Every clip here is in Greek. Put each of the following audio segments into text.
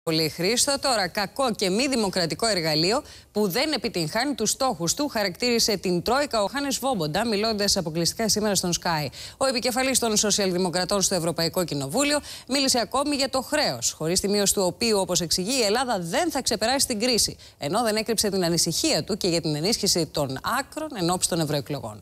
Πολύ Χρήστο. Τώρα, κακό και μη δημοκρατικό εργαλείο που δεν επιτυγχάνει τους στόχους του, χαρακτήρισε την Τρόικα ο Χάνες Βόμποντα, μιλώντας αποκλειστικά σήμερα στον Sky. Ο επικεφαλής των Σοσιαλδημοκρατών στο Ευρωπαϊκό Κοινοβούλιο μίλησε ακόμη για το χρέος, χωρίς τη μείωση του οποίου, όπως εξηγεί, η Ελλάδα δεν θα ξεπεράσει την κρίση. Ενώ δεν έκρυψε την ανησυχία του και για την ενίσχυση των άκρων ενόψει των ευρωεκλογών.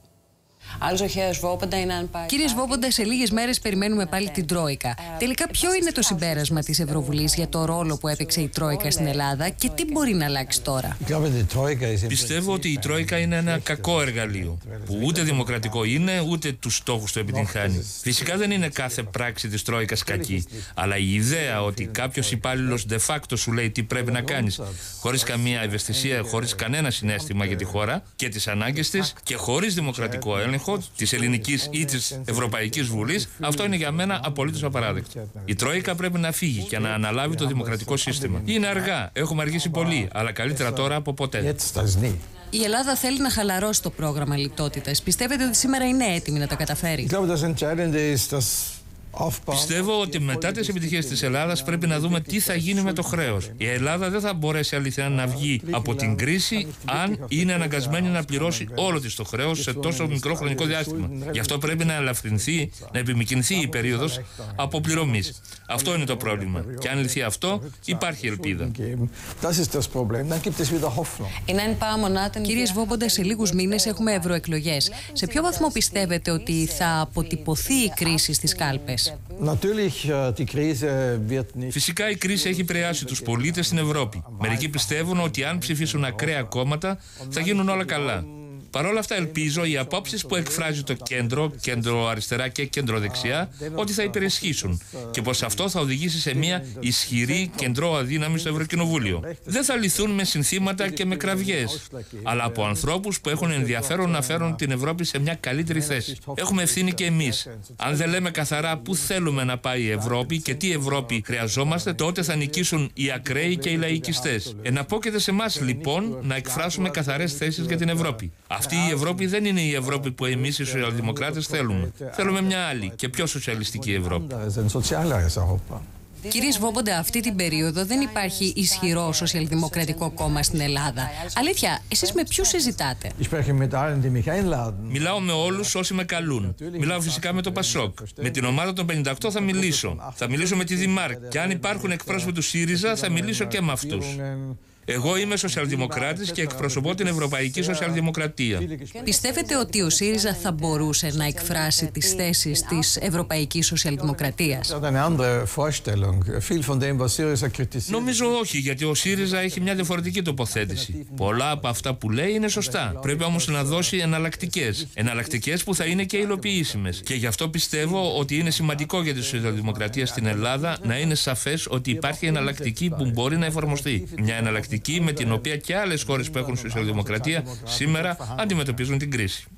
Κύριε Βόμποντα, σε λίγες μέρες περιμένουμε πάλι την Τρόικα. Τελικά, ποιο είναι το συμπέρασμα της Ευρωβουλής για το ρόλο που έπαιξε η Τρόικα στην Ελλάδα και τι μπορεί να αλλάξει τώρα? Πιστεύω ότι η Τρόικα είναι ένα κακό εργαλείο που ούτε δημοκρατικό είναι, ούτε τους στόχους του επιτυγχάνει. Φυσικά δεν είναι κάθε πράξη της Τρόικας κακή, αλλά η ιδέα ότι κάποιος υπάλληλος de facto σου λέει τι πρέπει να κάνεις, χωρίς καμία ευαισθησία, χωρίς κανένα συναίσθημα για τη χώρα και τις ανάγκες της και χωρίς δημοκρατικό έλεγχο της Ελληνικής ή της Ευρωπαϊκής Βουλής, αυτό είναι για μένα απολύτως απαράδεκτο. Η Τρόικα πρέπει να φύγει και να αναλάβει το δημοκρατικό σύστημα. Είναι αργά, έχουμε αργήσει πολύ, αλλά καλύτερα τώρα από ποτέ. Η Ελλάδα θέλει να χαλαρώσει το πρόγραμμα λιτότητας. Πιστεύετε ότι σήμερα είναι έτοιμη να τα καταφέρει? Πιστεύω ότι μετά τις επιτυχίες της Ελλάδας πρέπει να δούμε τι θα γίνει με το χρέος. Η Ελλάδα δεν θα μπορέσει αληθινά να βγει από την κρίση αν είναι αναγκασμένη να πληρώσει όλο της το χρέος σε τόσο μικρό χρονικό διάστημα. Γι' αυτό πρέπει να ελαφρυνθεί, να επιμικρυνθεί η περίοδος αποπληρωμής. Αυτό είναι το πρόβλημα. Και αν λυθεί αυτό, υπάρχει ελπίδα. Κύριε Βόμποντα, σε λίγους μήνες έχουμε ευρωεκλογές. Σε ποιο βαθμό πιστεύετε ότι θα αποτυπωθεί η κρίση στις κάλπες? Φυσικά η κρίση έχει επηρεάσει τους πολίτες στην Ευρώπη. Μερικοί πιστεύουν ότι αν ψηφίσουν ακραία κόμματα θα γίνουν όλα καλά. Παρ' όλα αυτά ελπίζω οι απόψεις που εκφράζει το κέντρο αριστερά και κέντρο δεξιά, ότι θα υπερισχύσουν και πως αυτό θα οδηγήσει σε μια ισχυρή κεντρό-αδύναμη στο Ευρωκοινοβούλιο. Δεν θα λυθούν με συνθήματα και με κραυγές, αλλά από ανθρώπους που έχουν ενδιαφέρον να φέρουν την Ευρώπη σε μια καλύτερη θέση. Έχουμε ευθύνη και εμείς. Αν δεν λέμε καθαρά πού θέλουμε να πάει η Ευρώπη και τι Ευρώπη χρειαζόμαστε, τότε θα νικήσουν οι ακραίοι και οι λαϊκιστές. Εναπόκειται σε εμάς λοιπόν να εκφράσουμε καθαρές θέσεις για την Ευρώπη. Αυτή η Ευρώπη δεν είναι η Ευρώπη που εμείς οι σοσιαλδημοκράτες θέλουμε. Θέλουμε μια άλλη και πιο σοσιαλιστική Ευρώπη. Κύριε Βόμποντα, αυτή την περίοδο δεν υπάρχει ισχυρό σοσιαλδημοκρατικό κόμμα στην Ελλάδα. Αλήθεια, εσείς με ποιους συζητάτε? Μιλάω με όλους όσοι με καλούν. Μιλάω φυσικά με το Πασόκ. Με την ομάδα των 58 θα μιλήσω. Θα μιλήσω με τη Δημάρκ. Και αν υπάρχουν εκπρόσωποι του ΣΥΡΙΖΑ, θα μιλήσω και με αυτούς. Εγώ είμαι σοσιαλδημοκράτης και εκπροσωπώ την Ευρωπαϊκή Σοσιαλδημοκρατία. Πιστεύετε ότι ο ΣΥΡΙΖΑ θα μπορούσε να εκφράσει τις θέσεις της Ευρωπαϊκής Σοσιαλδημοκρατίας? Νομίζω όχι, γιατί ο ΣΥΡΙΖΑ έχει μια διαφορετική τοποθέτηση. Πολλά από αυτά που λέει είναι σωστά. Πρέπει όμως να δώσει εναλλακτικές. Εναλλακτικές που θα είναι και υλοποιήσιμες. Και γι' αυτό πιστεύω ότι είναι σημαντικό για τη σοσιαλδημοκρατία στην Ελλάδα να είναι σαφές ότι υπάρχει εναλλακτική που μπορεί να εφαρμοστεί. Μια εναλλακτική με την οποία και άλλες χώρες που έχουν σοσιαλδημοκρατία σήμερα αντιμετωπίζουν την κρίση.